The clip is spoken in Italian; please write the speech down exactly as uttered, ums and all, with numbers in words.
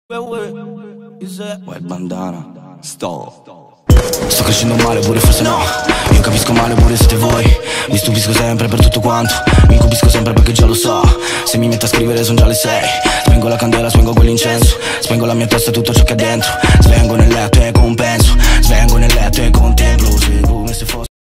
White bandana, sto Sto crescendo male pure forse no. Io capisco male pure siete voi. Mi stupisco sempre per tutto quanto. Mi incupisco sempre perché già lo so. Se mi metto a scrivere son già le sei. Spengo la candela, spengo quell'incenso. Spengo la mia testa e tutto ciò che è dentro. Svengo nel letto e compenso. Svengo nel letto e contemplo. Se come se fosse